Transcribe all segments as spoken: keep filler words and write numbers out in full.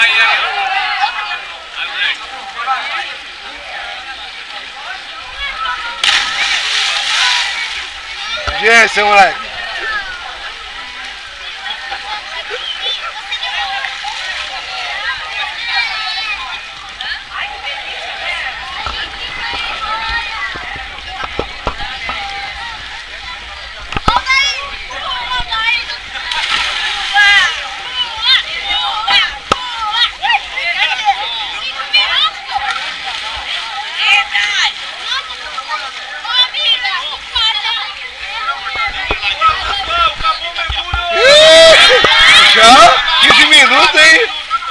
Gente, moleque. Já? quinze minutos, hein?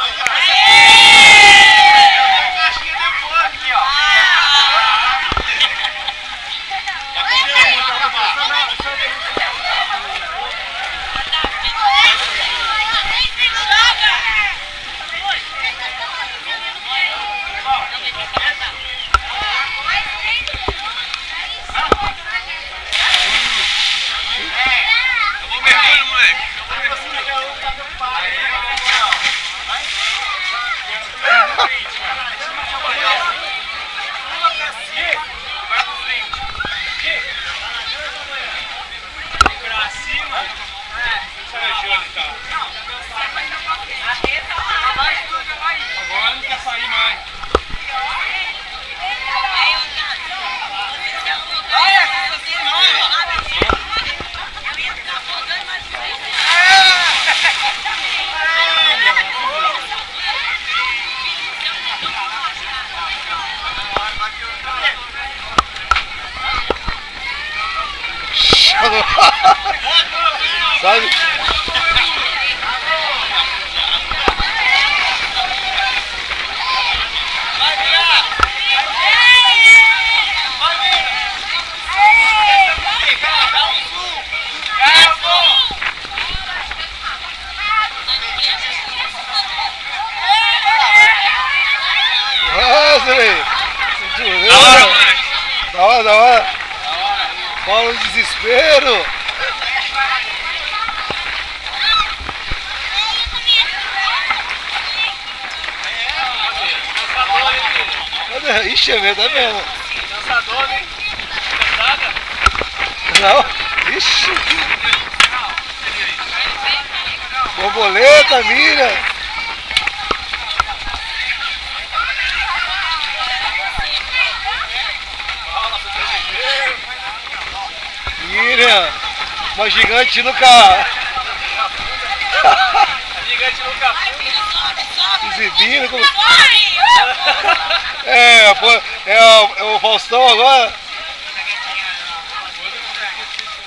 Agora não quer sair mais. Sabe? Nossa, velho! Da hora, da hora! Fala um desespero! Cadê? Ixi, é mesmo, é mesmo! Dançador, hein? Dançada? Não? Ixi! Borboleta, mira! Miriam, uma gigante nunca. A gigante nunca afunda. Exibindo como. É, pô, é, o, é o Faustão agora.